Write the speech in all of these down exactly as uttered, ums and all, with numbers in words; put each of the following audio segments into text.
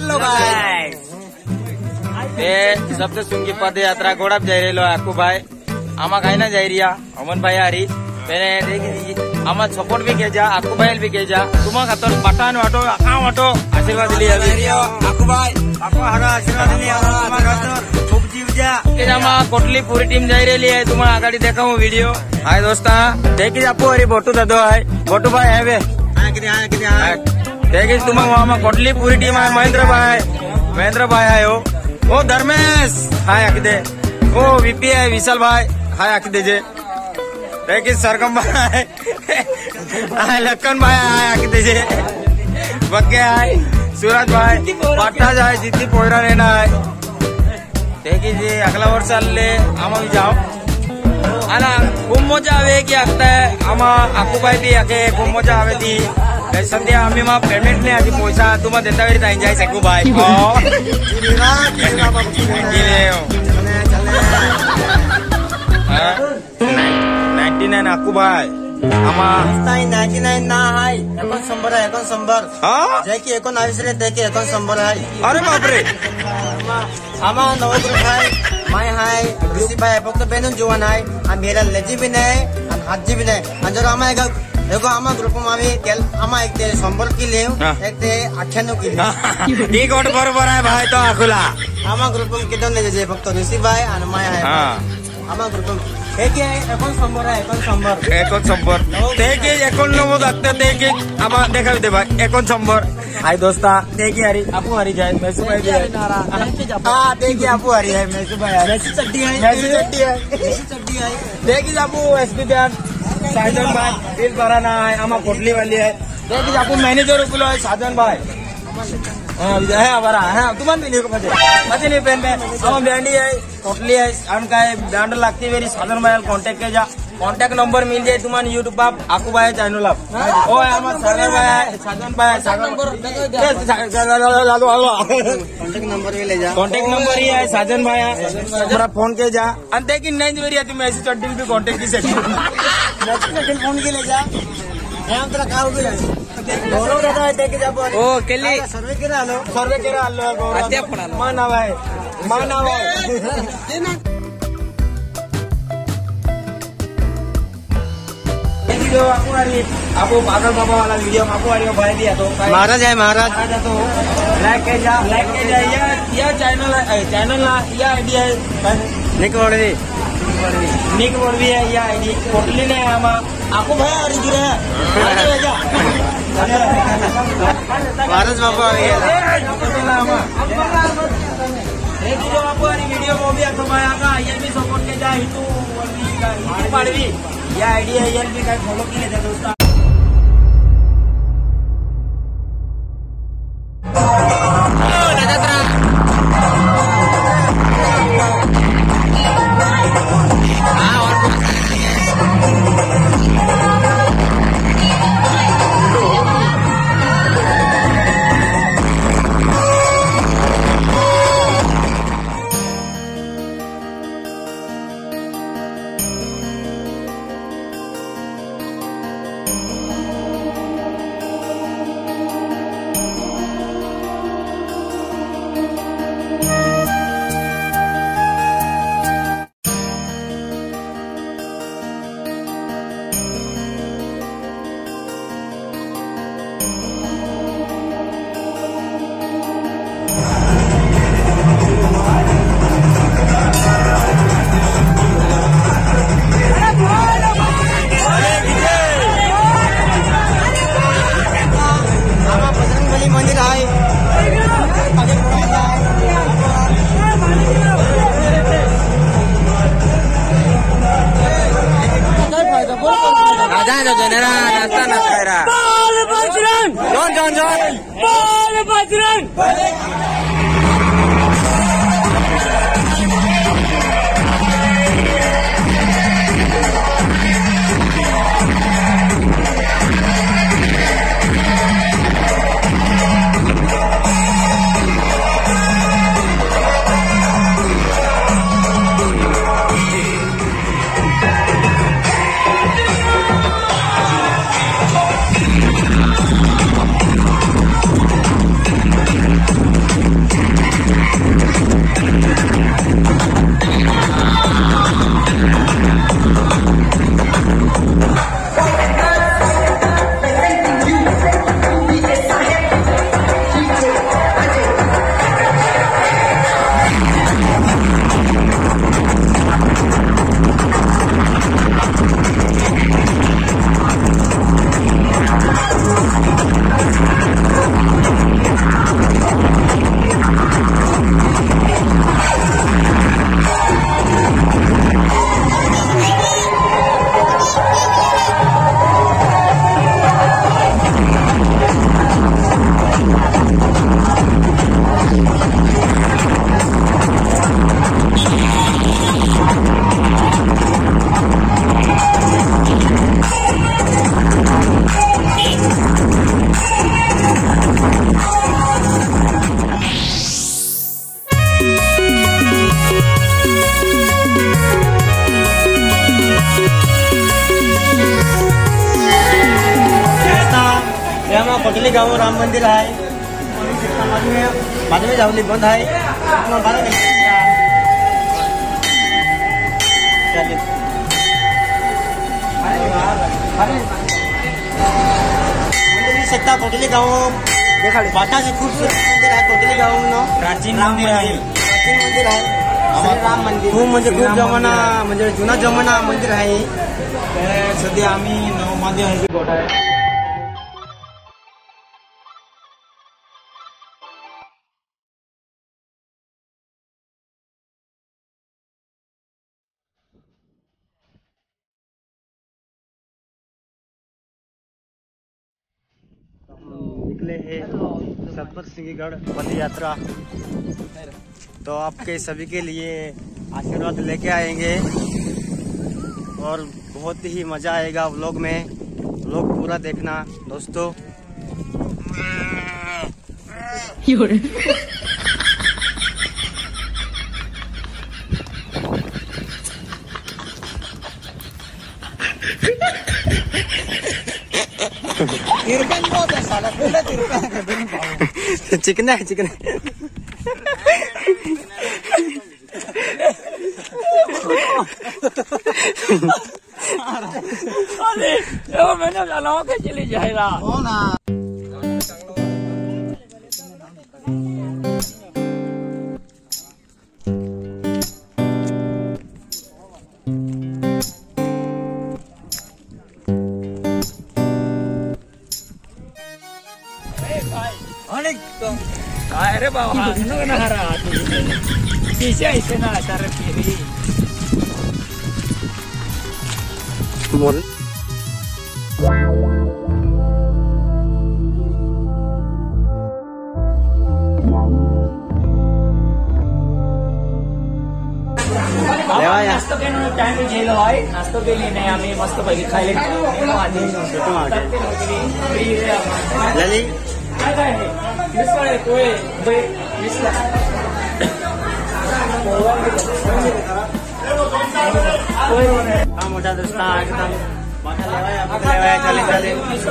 Hello guys ते सबसे सुंगी पद यात्रा गोड़ा जाई रेलो आकू भाई आमा खाई ना जाई रिया अमन भाई आरी मैंने देखी आमा सपोर्ट भी के जा आकू भाई भी के जा तुम खातर पठान वाटो आ वाटो आशीर्वाद लिया आकू भाई आकू हरा आशीर्वाद लिया तुम खातर खूब जीव जा के आमा कोटली पूरी टीम जाई रेली है तुम आगाड़ी देखाऊ वीडियो हाय दोस्ता देखी आपू हरी बोटू दादो है बोटू भाई है वे हां किती हां किती हां देखी तुम आमा कोटली पूरी टीम है महेंद्र भाई महेंद्र भाई है ओ ओ धर्मेश हाय आखदे ओ वीपी है विशाल भाई हाय आखदे जे देखी सरगम भाई लखन भाई हाय आखदे जे बग्गे हाय सूरज भाई पाटा जाए जितनी पोयरा लेना है देखी जी अगला वर्ष अल्ले आमा भी जाओ आना खूब मजा आवे की आता है आमा आकू भाई भी आके खूब मजा आवे थी सध्या आम्ही मा पेमेंट ने आधी पैसा तुम्हा देता वेळी ताई जाय सकू भाई नाइन्टी नाइन आकू भाई आमा नाइन्टी नाइन ना हाय एकोण शंभर आहे एकोण शंभर जे की एकोणावीस रे ते की एकोण शंभर आहे अरे बापरे आमा नव ग्रुप आहे माय हाय ऋषी भाई फक्त बेनून जुवान आहे आणि मेरा लेजी भी नाही आणि हाजी भी नाही आणि जर आमा एक देखो आमा ग्रुप में आमा एक ते शंभर किले एक ते अठ्ठ्याण्णव किले ठीक गोट बरोबर आहे भाई तो आखुला आमा ग्रुप में किती नाही जे फक्त ऋषी भाई आणि माय आहे आमा ग्रुप हे की एकोण शंभर आहे एकोण शंभर एकोण शंभर ते की एकोणनव्वद लागतं ते की आमा देखावी दे भाई एकोण शंभर हाय दोस्ता ते की हरी आपू हरी जाय मैसू भाई हां ते की आपू हरी है मैसू भाई मैसू चड्डी है मैसू चड्डी है मैसू चड्डी है ते की आपू एसपी ध्यान साजन भाई बिल भराना है आमा कोटली वाली है देखिए आपको मैनेजर रुपलो है साजन भाई हां है हमारा हां तुमन भी लिखो मजे मजे नहीं पेन में हम बैंडी है कोटली है हम का बैंड लगती वेरी साजन भाई कांटेक्ट के जा कांटेक्ट नंबर मिल जाए तुमन यूट्यूब पर आकू भाई चैनल आप ओ हमारा साजन भाई साजन भाई साजन नंबर ला दो कांटेक्ट नंबर भी ले जा कांटेक्ट नंबर ही है साजन भाई थोड़ा फोन के जा और देखिए नहीं वेरी तुम ऐसी चड्डी भी कांटेक्ट की सकते फोन के ले जा हम तेरा काउ भी गौरव दादा देखे जा ओ केली सर्वे केरा आलो सर्वे केरा आलो गौरव मा नाव आहे मा नाव आहे जो आपको आपको बादल बाबा वाला वीडियो आपको वाली भाई दिया तो महाराज है महाराज तो लाइक के जा लाइक के जा या या चैनल चैनल ना या आईडी है निक बोर्डी निक बोर्डी है या आईडी कोटली ने हम आपको भाई आ रही है महाराज बाबा आ गया एक जो आपको वाली वीडियो वो भी आपको भाई आका ये भी सपोर्ट के जा हितू हितू पाड़वी या आइडिया ये भी काय फॉलो केले त्या दोस्ता John, John, John. Ball, Bajrang. मंदिर है, बाद में जावली बंद है, मंदिर सकता कोटली गाँव देखा बाटा से खूबसूरत मंदिर है कोटली गाँव में प्राचीन मंदिर है, प्राचीन मंदिर है राम मंदिर खूप म्हणजे खूप जमाना म्हणजे जुना जमाना मंदिर आहे. सध्या आम्ही नवमध्ये आहे गोठा आहे. निकले हैं सतपुर सिंहगढ़ पद यात्रा, तो आपके सभी के लिए आशीर्वाद लेके आएंगे और बहुत ही मजा आएगा व्लॉग में. व्लॉग पूरा देखना दोस्तों. चिकना है चिकना अरे मैंने चलाओ के चली जाएगा अरे बाबा ऐसे ऐसे ना तार फिरी बोल नाश्तो के टाइम में जेल भाई नाश्तो के लिए नहीं हमें मस्त पैकी खाई लली हा मोठा दोस्ता एकदम मोठा लेवाय आपण लेवाय चाले चाले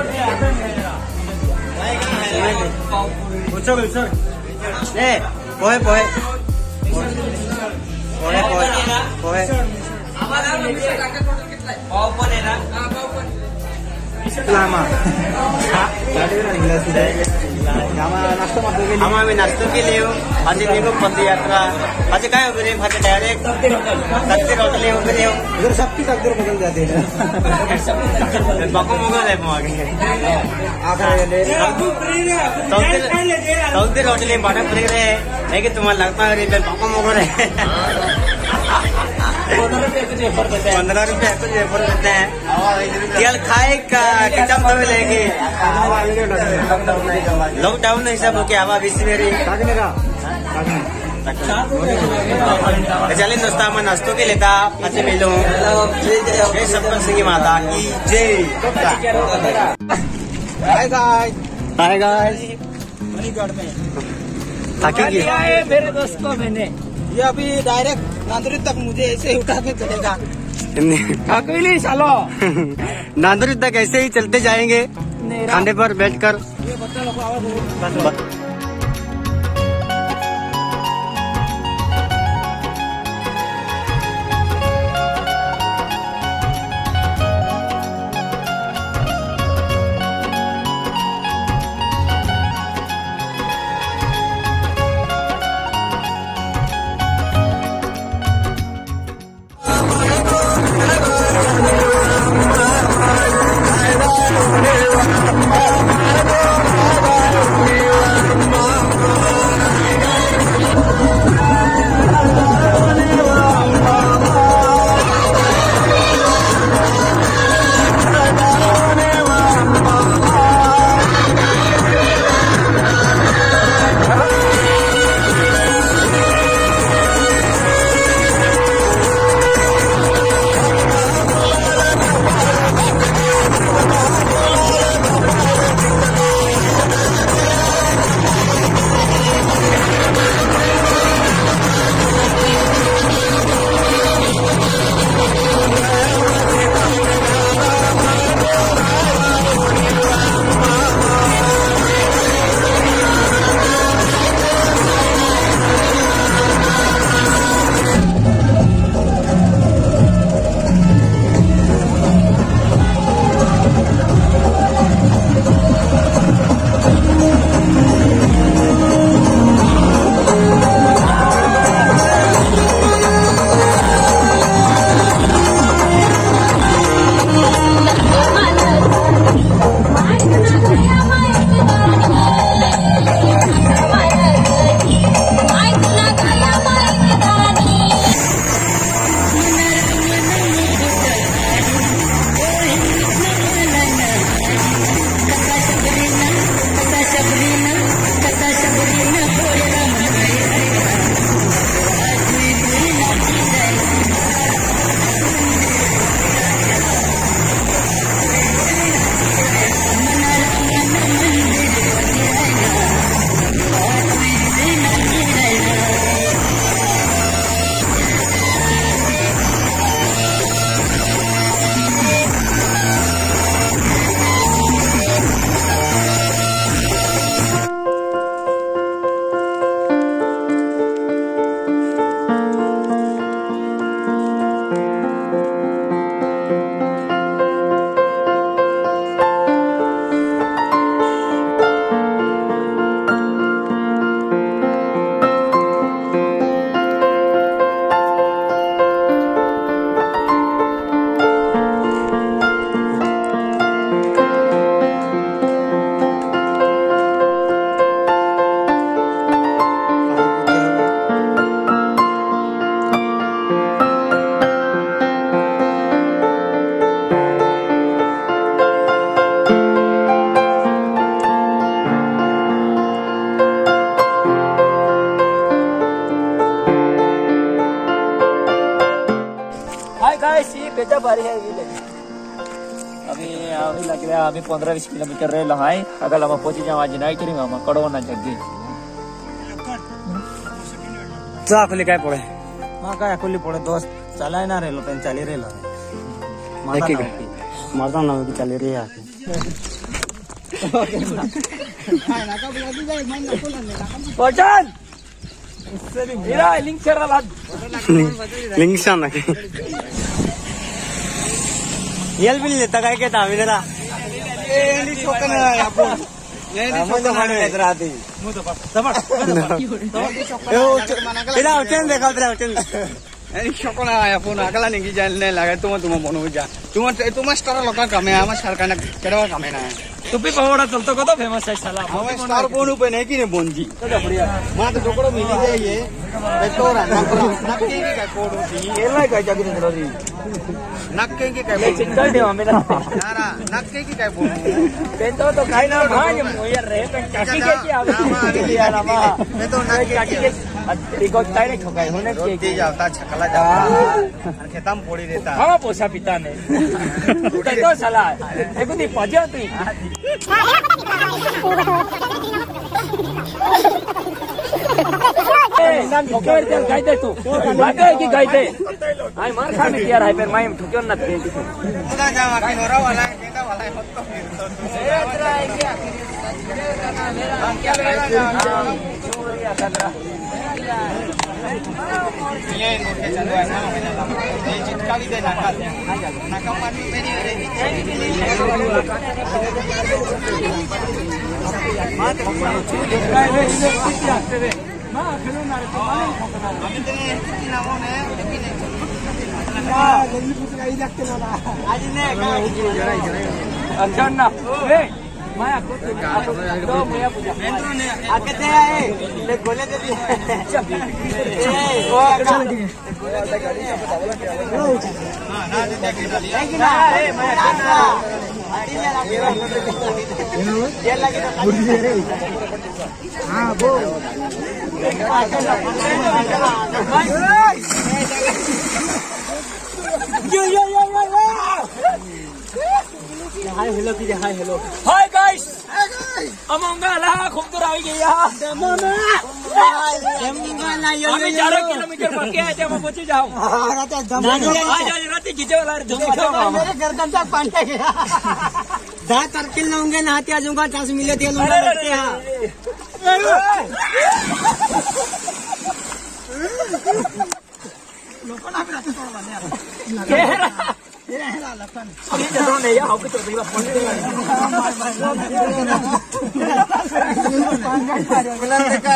उचल उचल ए पोहे पोहे पोहे पोहे पोहे पाव पण आहे ना पाव पण आम्ही नाश्तो केले भाजी निघू पद यात्रा भाजी काय वगैरे भाजी डायरेक्ट सत्तर होटले वगैरे उधर सबकी तकदीर बदल जाते हैं बाको मोगल है मागे सऊदी होटले बाटा पड़ रहे है कि तुम्हारा लगता है बाको मोगल है पंद्रह रुपये कुछ वेफर देते हैं. तेल खाए का किचन तो लेंगे लॉकडाउन हिसाब हो गया बीस मेरी चलिए दोस्ता मैं नाश्तों के लेता अच्छे मिलो जय सतपुर सिंह माता की जय. हाय गाइस हाय गाइस मणिगढ़ में थकेंगे मेरे दोस्त को मैंने ये अभी डायरेक्ट नांदुरी तक मुझे ऐसे उठा के चलेगा. अकेले चलो नांदुरी तक ऐसे ही चलते जाएंगे खाने पर बैठकर. गजब भारी है ये। अभी अभी लग रहा अभी पंद्रह बीस किलोमीटर रहे लहाई अगर हम पहुंची जाओ आज नहीं करेंगे हम कड़ो ना जग्गी तो आखली काय पड़े मां काय आखली पड़े दोस्त चलाय ना रेलो पेन चली रेलो मरदा ना कि चली रे आके पहचान इरा लिंक चरा लाद लिंक शाना के यल बिल लेता काय के तामी जरा ए नी छोकन आपण ये नी छोकन माने राती मु तो पास समझ ए इरा उचन देखा तेरा उचन ए छोकन आया फोन अगला नहीं जान नहीं लगा तुम तुम बनो जा तुम तुम स्टार लोका कमे आमा सरकार ना केडवा कमे ना तू भी पहोड़ा चलतो कतो फेमस है साला हम स्टार बोनु पे नहीं कि ने बोनजी तो बढ़िया मां तो जोकड़ो मिली जाए ये ए तोरा नक्की की का कोड होती एला का जगी ने री नक्के की काय चिंता दे हमें ना यारा नक्के की काय बोल पेन तो तो खाई ना भाई यार रे पे चाकी के की आवे यार मा मैं तो नक्के के देखो ताई ने ठोकाई होने के दे जाता छकला जाता और खेतम फोड़ी देता हां पोसा पिता ने तो साला एको नी पजा तू नाम ठोकर चल गाय दे तू भागे की गाय दे आई मार खा में यार है फिर मैं ठोकर न दे खुदा जा मार नोरा वाला केदा वाला मत तो ए तेरा है क्या क्या लगा चोरिया खतरा ये इनके चलो ऐसा ये चिटका भी दे नाका नाका पानी मेरी मां तो गाय दे इधर किसी आते रे मां खेलो ना रे हमें तेरे किसी नामों में लेकिन हां जल्दी पूछ गई लगते ना आज ने अच्छा ना ए माया को तो मुया पूजा बेंद्रो ने आके दे आए ले गोले दे दिए ए वो चल ठीक है गोले दे गाड़ी सब बतावला क्या हां ना दे के डाली लेकिन ना ए माया गाड़ी ले लगे ये लगे हां वो यो यो यो यो हाय हेलो की हाय हेलो हाय गाइस अमंगा ला खूब दूर आई गई यहां अमंगा यो हमें चार किलोमीटर बाकी है जब हम पहुंच जाओ आज आज रात खींचे वाला मेरे गर्दन तक पानी गया दस तरकिल लूंगे नहाते आ जाऊंगा चांस मिले थे लूंगा लगते हैं लोगों ने भी रात छोड़ वाले यार ये है ना लखन ये जरूर नहीं है आपको तो देखा फोन बुलंद कर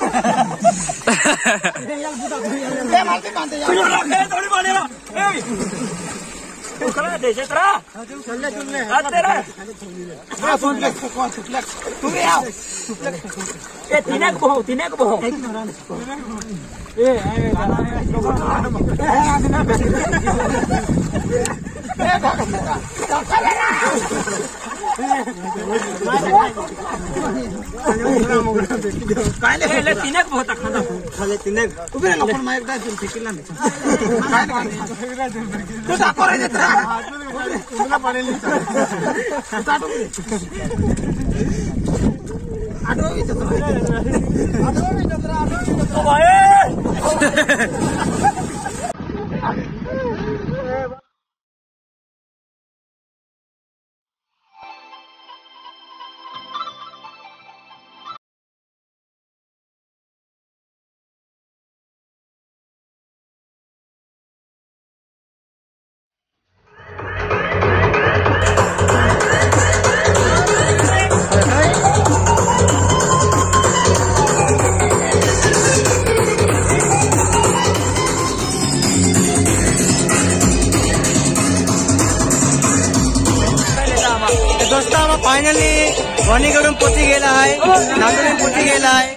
ये मारते कांटे यार थोड़ी मारेगा ए तू खड़ा दे छतरा चल ले चल ले हाथ तेरा हां फोन ले कौन सुटले तू भी आओ ए तिने को बहु तिने को बहु ए आए गाना लोगों काले ले तिने को बहुत खाना खाले तिने उबे लोकन माइक दा तुम ठेकिला ने तू ता करे देता तुमला पानी ले स्टार्ट हो आडो इतो आडो इतो आडो इतो भाई फाइनली वणीकडून पोची गेला आहे नागडून पोची गेला आहे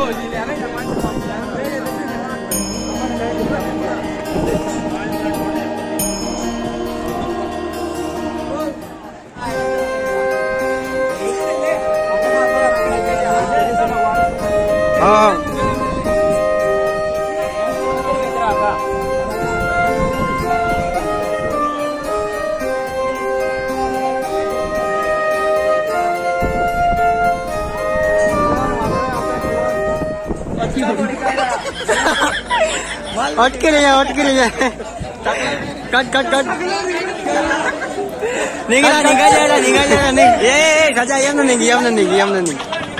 अटके रहे अटके रहे कट कट कट निकला निकल जाएगा निकल जाएगा नहीं ये सजा ये ना नहीं ये ना नहीं ये ना नहीं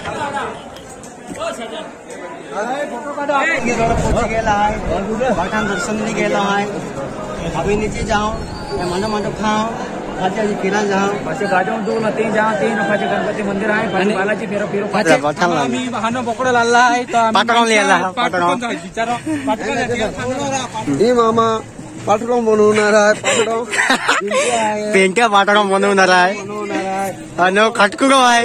भगवान दर्शन नहीं गेला है अभी नीचे जाओ मंडप मंडप खाओ अच्छा जी फिरा जाओ पाचे गाजों दो ना तीन जाओ तीन पाचे गणपति मंदिर आए पाचे बालाजी फिरो फिरो पाचे आम्ही हानो पकडो लाला आहे तो पाटण लियाला पाटण विचारो पाटण ए मामा पाटण बनवणार आहे पाटण पेंट्या पाटण बनवणार आहे आणि खटकुडो आहे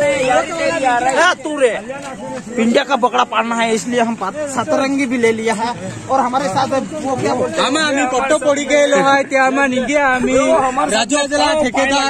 तू रे पिंडिया का बकरा पालना है इसलिए हम सतरंगी भी ले लिया है और हमारे साथ वो क्या बोलते हैं आम्ही पट्टो पोड़ी गेलो आहे ते आम्हा निघे आम्ही राजू आजला ठेकेदार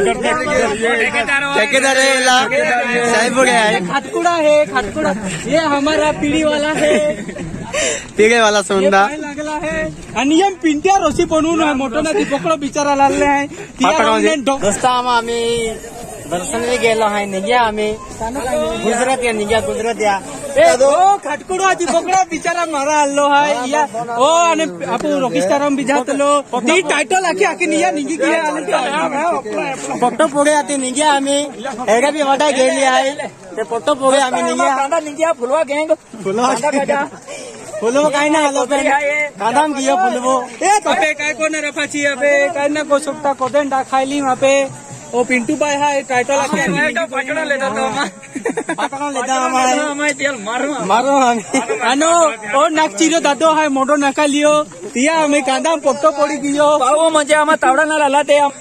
ठेकेदार साहेब है खटकुड़ा है खटकुड़ा ये हमारा पीढ़ी वाला है पीढ़ी वाला सोंदा लागला है आणि हम पिंट्या रोसी बनवून मोठो ना पकडो बिचारा लागले आहे दोस्ता आम्ही दर्शन गेलो आहे निघ्या आम्ही गुजरात या निघ्या गुजरात या खटकुडो पकडा बिचारा मारा आलो है या ओ आणि आपण रॉकिस्टारम बिजातलो ती टायटल आखी आखी निघ्या निघी की फोटो पोडे आते निघ्या आम्ही हेगा बी वाटा गेली आहे ते फोटो पोडे आम्ही निघ्या कांदा निघ्या फुलवा गँग फुलवा काजा फुलवो काय ना आलो पे कादाम किया फुलवो ए तपे काय कोण रफाची अबे काय ना को सुट्टा कोदेन खायली वहां पे ओ पिंटू भाई है टाइटल आके पटना लेता तो पटना लेता हमारे हमारे तेल मारो मारो हम अनो ओ नागचिरो दादो है मोडो नका लियो तिया हमें कांदा पोट्टो पोड़ी दियो बाबू मजे हम तावडा ना लाते हम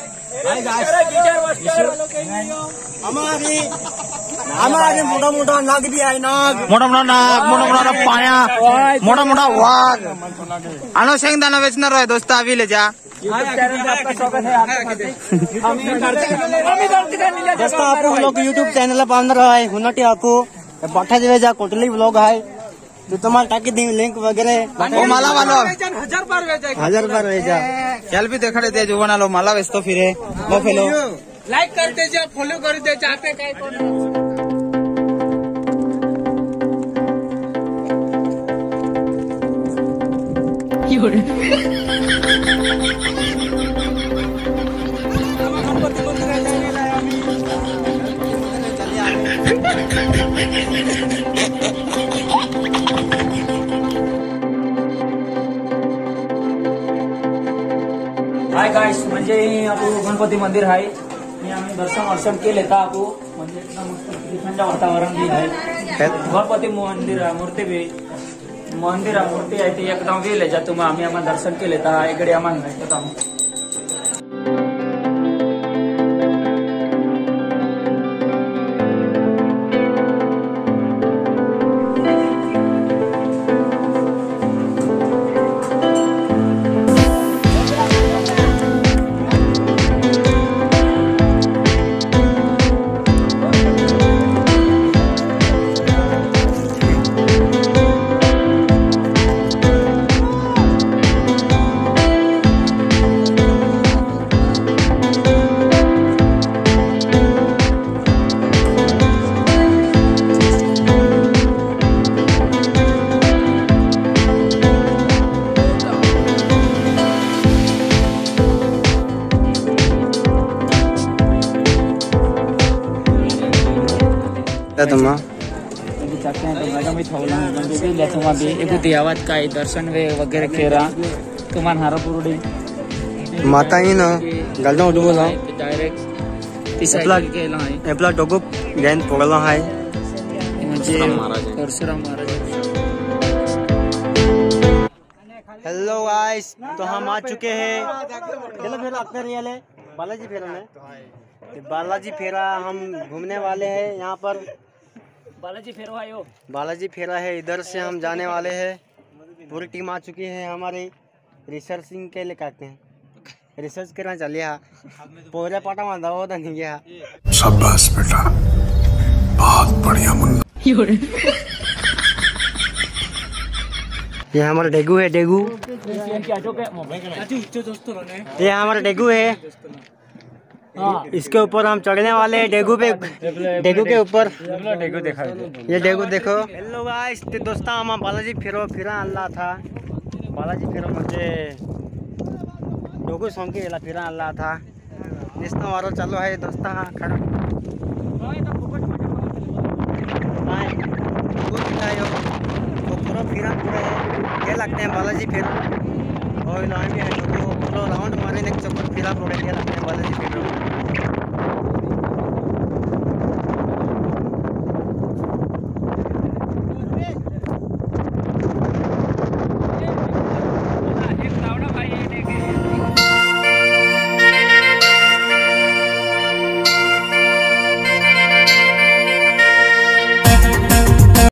हमारी हमारे मोटा मोटा नाग भी है नाग मोटा मोटा नाग मोटा मोटा पाया मोटा मोटा वाघ अनो शेंगदाणा वेचणार आहे दोस्त अभी ले जा आपका स्वागत है दोस्तों आप लोग यूट्यूब चैनल बांधर है हुनटी आपको बाठा जे जा कोटली ब्लॉग है तो तुम्हारा टाकी दी लिंक वगैरह माला वालो हजार बार वेचा हजार बार वेचा चल भी देखड़े दे जो बना लो माला वेचतो फिरे वो फेलो लाइक कर दे जा फॉलो कर दे चाहते काय कोण हाय गाइस म्हणजे आपू गणपती मंदिर आहे आणि आम्ही दर्शन वर्षण केले तर आपू म्हणजे एकदम थंड वातावरण भी आहे गणपती मंदिर मूर्ती भी मंदिर मूर्ती आहे ती एकदम वेल आहे ज्यातून आम्ही आम्हाला दर्शन केले तर इकडे आम्हाला भेटत आम्ही देवात काय दर्शन वे वगैरे केरा तुम्हाला हारापुरडी माता ही ना गलना उठबो ना डायरेक्ट तिसला केला आहे आपला डोगो गॅन पोगला आहे म्हणजे परशुराम महाराज हेलो गाइस तो हम आ चुके हैं चलो फिर अपने रियल है बालाजी फेरा में बालाजी फेरा हम घूमने वाले हैं यहाँ पर बालाजी फेरो आयो। बालाजी फेरा है, इधर से हम जाने वाले हैं। पूरी टीम आ चुकी है हमारी रिसर्चिंग के लिए कहते हैं, रिसर्च करना चलिए। पूरे पाटा में दवा तो नहीं गया। शाबाश बेटा, बहुत बढ़िया मुन्ना। ये हमारा डेगू है, डेगू। ये हमारा डेगू है, इसके ऊपर हम चढ़ने वाले हैं। डेगू पे, डेगू के ऊपर डेगू देखा, ये डेगू देखो। हेलो गाइस, दोस्ता हम बालाजी फेरो फिरा अल्लाह था। बालाजी फेरो म्हणजे डोगू सॉन्ग के फिरा अल्लाह था। निस्ता वारो चालू है दोस्ता। खड़ा पूरा फिरा पूरा ये लगते हैं बालाजी फेरो और पूरा राउंड मारे चक्कर फिरा पूरा ये लगते हैं बालाजी फेरो।